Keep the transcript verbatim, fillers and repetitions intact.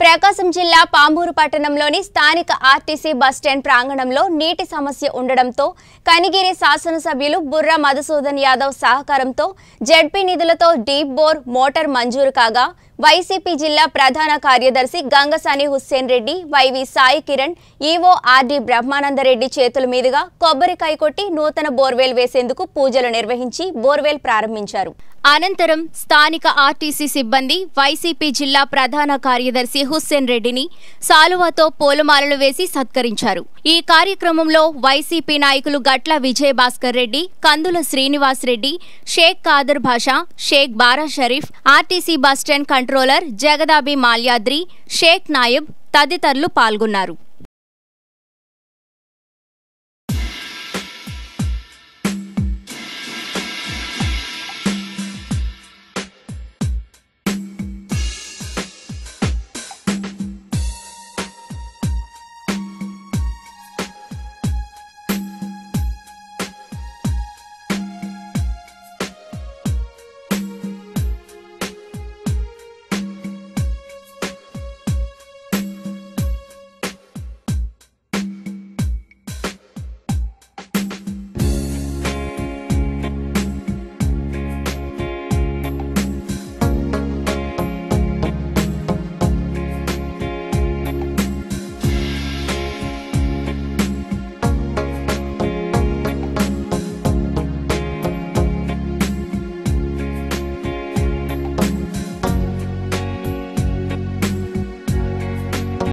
ప్రకాశం జిల్లా పామూరు పట్టణంలోని స్థానిక ఆర్టీసీ బస్టాండ్ ప్రాంగణంలో నీటి సమస్య ఉండడంతో కనిగిరి శాసనసభ్యులు బుర్రా మధుసూదన్ యాదవ్ సహకారంతో జెడ్పీ నిధులతో డీప్ బోర్ మోటార్ మంజూరు కాగా వైసీపీ జిల్లా ప్రధాన కార్యదర్శి Gangasani Hussain Reddy, YV Sai Kiran, EO RD Brahmanandareddy చేతుల మీదుగా కొబ్బరికాయ కొట్టి నూతన బోర్వెల్ వేసేందుకు పూజలు నిర్వహించి బోర్వెల్ ప్రారంభించారు. అనంతరం స్థానిక ఆర్టీసీ సిబ్బంది వైసీపీ జిల్లా ప్రధాన కార్యదర్శి హుస్సేన్ రెడ్డిని సాలువాతో పూలమాలలు వేసి సత్కరించారు. ఈ కార్యక్రమంలో వైసీపీ నాయకులు గట్ల విజయభాస్కర్ రెడ్డి, కందుల Srinivas Reddy, Sheikh Khader Basha, Sheikh Bara Sharif, RTC bus stand controller Jagadabi Malyadri, Sheikh Nayab తదితరులు పాల్గొన్నారు.